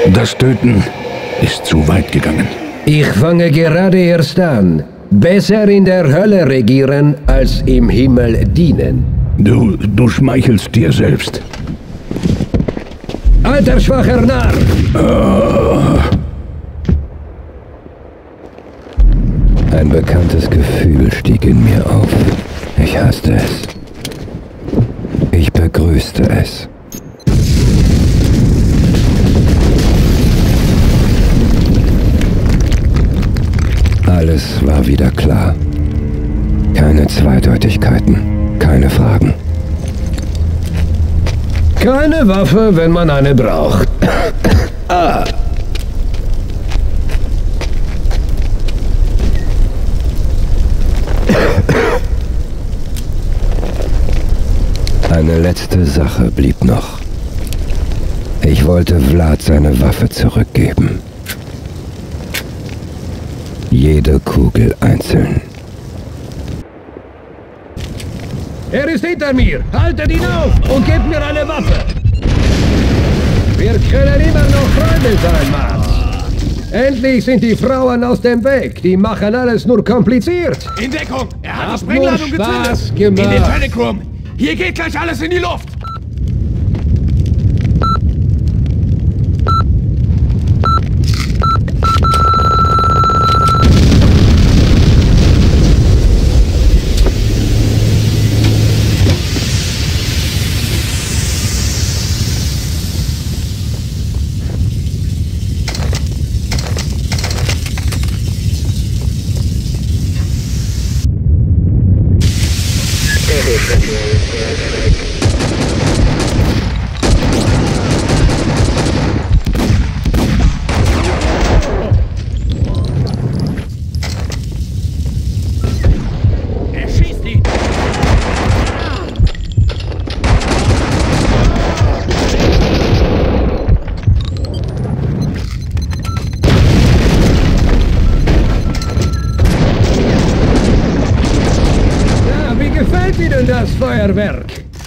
Das Töten ist zu weit gegangen. Ich fange gerade erst an. Besser in der Hölle regieren, als im Himmel dienen. Du schmeichelst dir selbst. Alter schwacher Narr! Ein bekanntes Gefühl stieg in mir auf. Ich hasste es. Ich begrüßte es. Alles war wieder klar. Keine Zweideutigkeiten, keine Fragen. Keine Waffe, wenn man eine braucht. Eine letzte Sache blieb noch. Ich wollte Vlad seine Waffe zurückgeben. Jede Kugel einzeln. Er ist hinter mir! Haltet ihn auf und gebt mir eine Waffe! Wir können immer noch Freunde sein, Max! Endlich sind die Frauen aus dem Weg! Die machen alles nur kompliziert! In Deckung! Er hat die Hab Sprengladung nur Spaß gezündet! gemacht. In den Panic Room! Hier geht gleich alles in die Luft! Er schießt ihn! Ja, wie gefällt Ihnen das Feuerwerk?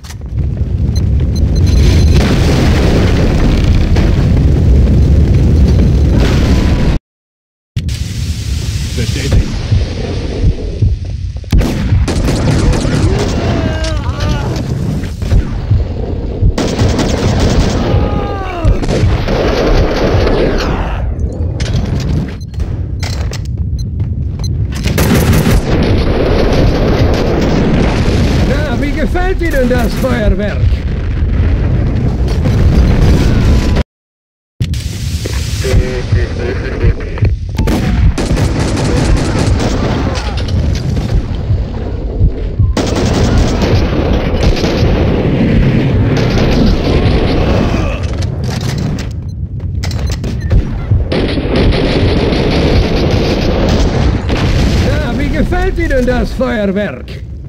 Bestätigt. Ja, wie gefällt Ihnen das Feuerwerk? Ja, wie gefällt Ihnen das Feuerwerk?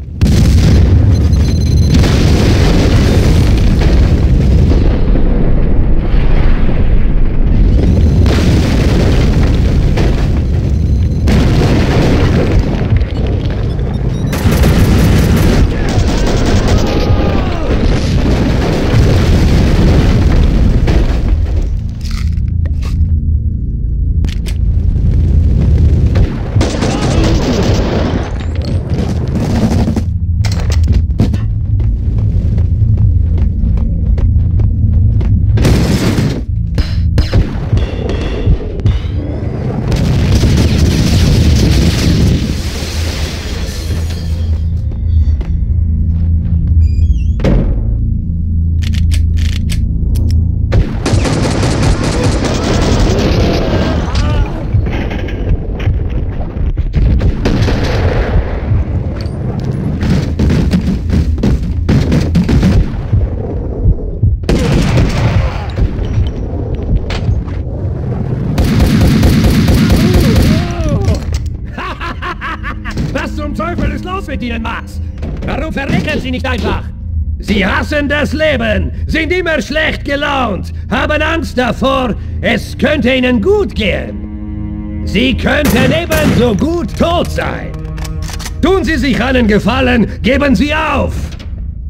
Was zum Teufel ist los mit Ihnen, Max? Warum verrecken Sie nicht einfach? Sie hassen das Leben, sind immer schlecht gelaunt, haben Angst davor, es könnte ihnen gut gehen. Sie könnten ebenso gut tot sein. Tun Sie sich einen Gefallen, geben Sie auf!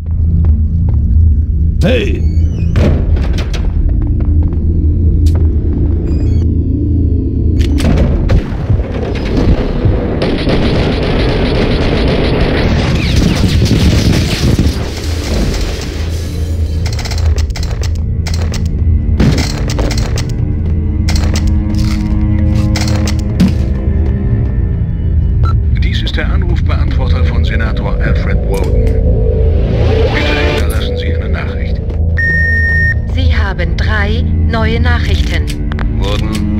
Hey!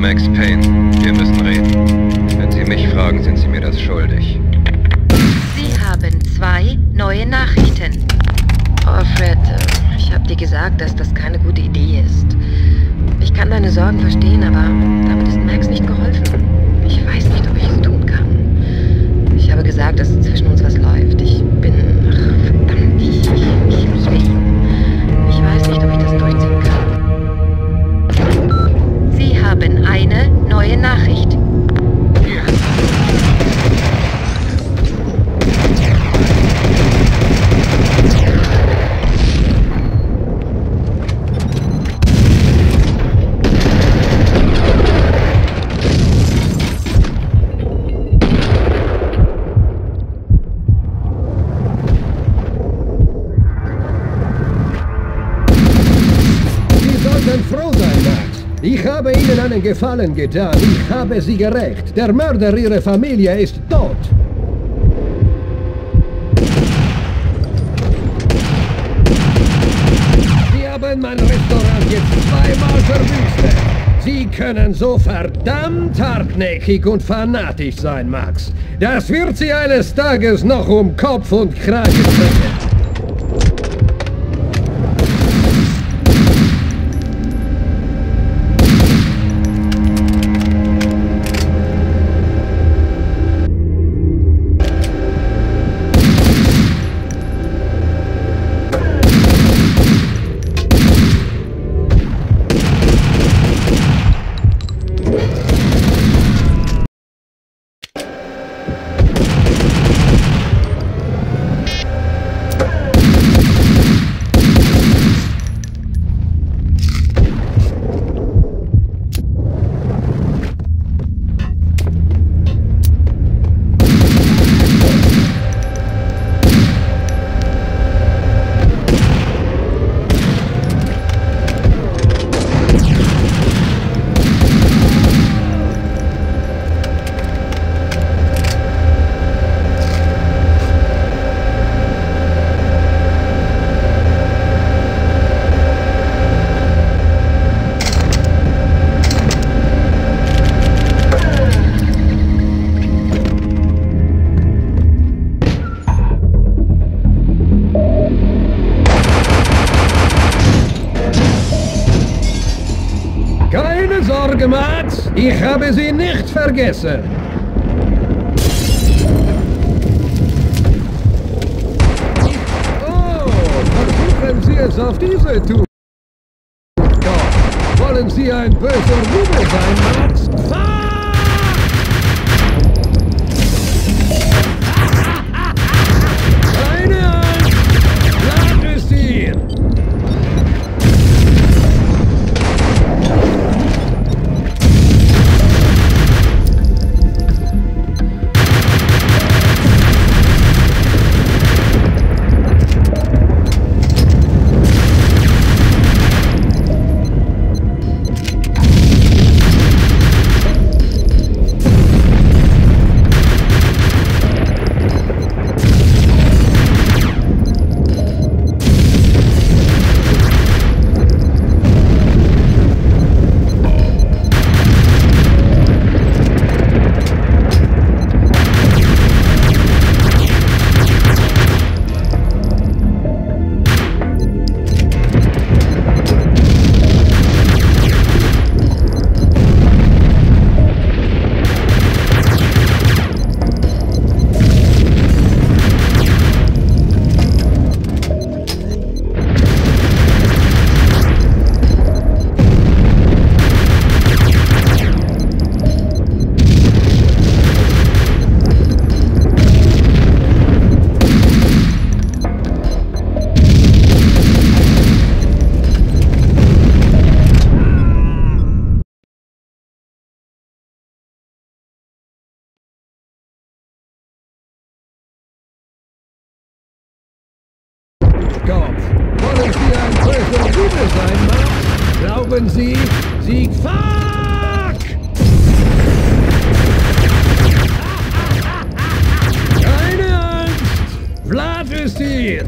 Max Payne. Wir müssen reden. Wenn Sie mich fragen, sind Sie mir das schuldig. Sie haben 2 neue Nachrichten. Oh, Fred, ich habe dir gesagt, dass das keine gute Idee ist. Ich kann deine Sorgen verstehen, aber damit ist Max nicht geholfen. Ich weiß nicht, ob ich es tun kann. Ich habe gesagt, dass zwischen uns was läuft. Ich bin... Ach, verdammt, ich liebe ihn. Ich weiß nicht, ob ich das durchziehen kann. Sie haben eine neue Nachricht. Froh sein, Max. Ich habe Ihnen einen Gefallen getan. Ich habe Sie gerecht. Der Mörder Ihrer Familie ist tot. Sie haben mein Restaurant jetzt zweimal verwüstet. Sie können so verdammt hartnäckig und fanatisch sein, Max. Das wird Sie eines Tages noch um Kopf und Kragen bringen. Keine Sorge, Max. Ich habe Sie nicht vergessen. Oh, versuchen Sie es auf diese Tour. Wollen Sie ein böser Bube sein, Max? Keine Angst. Lass es hier. Wollen Sie ein böser Bube sein, Max? Glauben Sie, Sie... Fuck! Keine Angst! Vlad ist hier!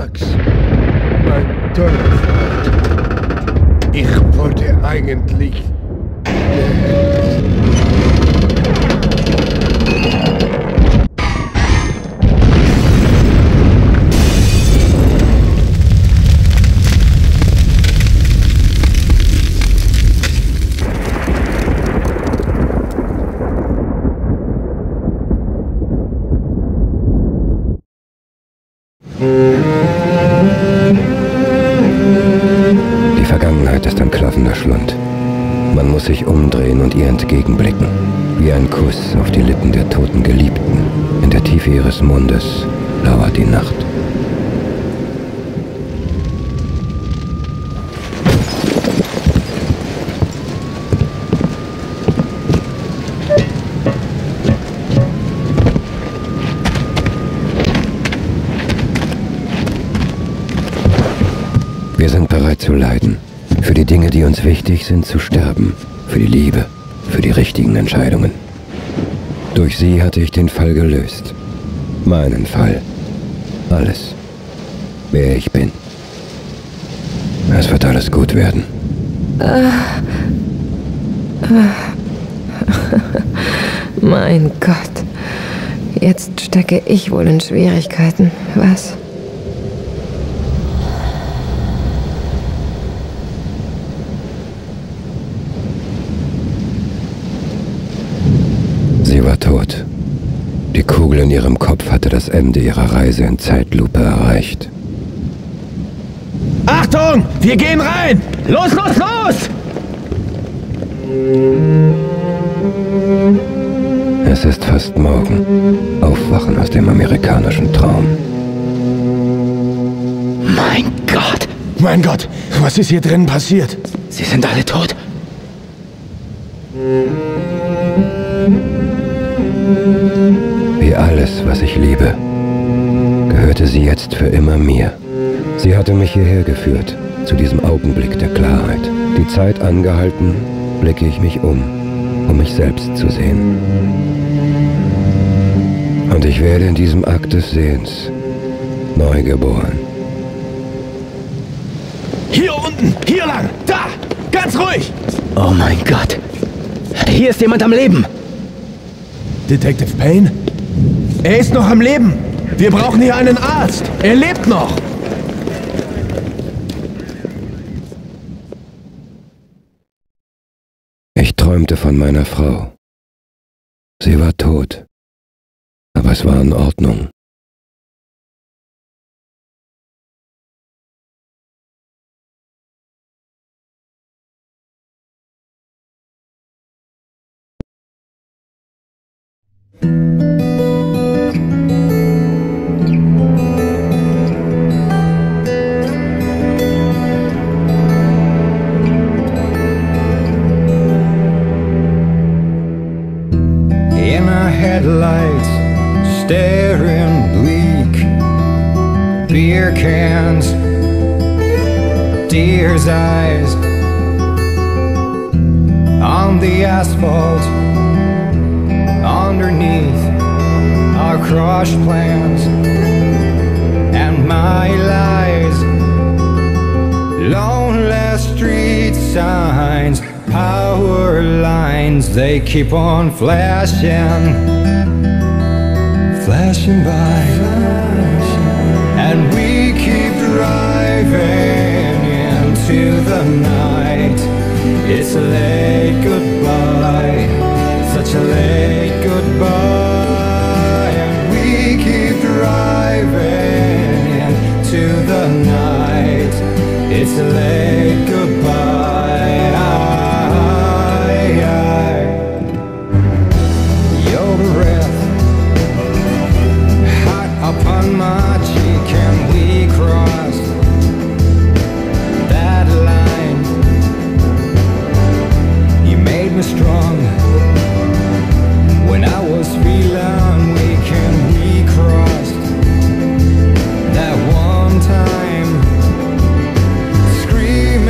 Max, mein toller Freund. Ich wollte eigentlich... Die Vergangenheit ist ein klaffender Schlund. Man muss sich umdrehen und ihr entgegenblicken. Wie ein Kuss auf die Lippen der toten Geliebten. In der Tiefe ihres Mundes lauert die Nacht. Wir sind bereit zu leiden. Für die Dinge, die uns wichtig sind, zu sterben. Für die Liebe. Für die richtigen Entscheidungen. Durch sie hatte ich den Fall gelöst. Meinen Fall. Alles. Wer ich bin. Es wird alles gut werden. Mein Gott. Jetzt stecke ich wohl in Schwierigkeiten. Was? Sie war tot. Die Kugel in ihrem Kopf hatte das Ende ihrer Reise in Zeitlupe erreicht. Achtung! Wir gehen rein! Los, los, los! Es ist fast morgen. Aufwachen aus dem amerikanischen Traum. Mein Gott! Mein Gott! Was ist hier drinnen passiert? Sie sind alle tot? Wie alles, was ich liebe, gehörte sie jetzt für immer mir. Sie hatte mich hierher geführt, zu diesem Augenblick der Klarheit. Die Zeit angehalten, blicke ich mich um mich selbst zu sehen. Und ich werde in diesem Akt des Sehens neu geboren. Hier unten! Hier lang! Da! Ganz ruhig! Oh mein Gott! Hier ist jemand am Leben! Detective Payne? Er ist noch am Leben! Wir brauchen hier einen Arzt! Er lebt noch! Ich träumte von meiner Frau. Sie war tot. Aber es war in Ordnung. Headlights staring bleak, beer cans, deer's eyes on the asphalt underneath our crushed plans and my lies. Lonely street signs, power lines, they keep on flashing by, and we keep driving into the night. It's a late goodbye, such a late goodbye, and we keep driving into the night. It's a late goodbye. Your breath upon my cheek, and we crossed that line. You made me strong when I was feeling weak, and we crossed that one time, screaming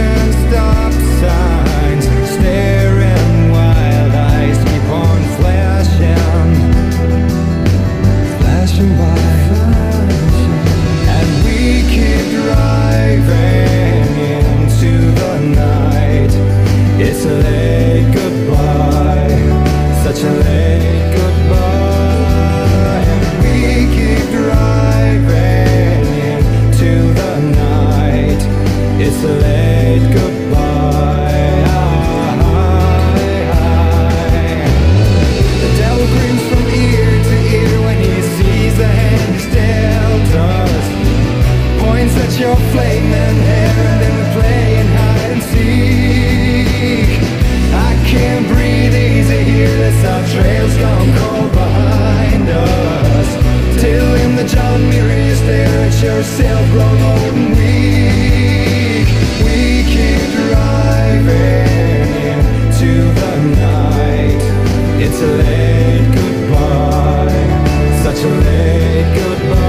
your flaming hair and then we're playing hide and seek. I can't breathe easy here, this our trail's gone cold behind us. Till in the John mirror you stare at yourself grown old and weak. We keep driving into the night. It's a late goodbye, such a late goodbye.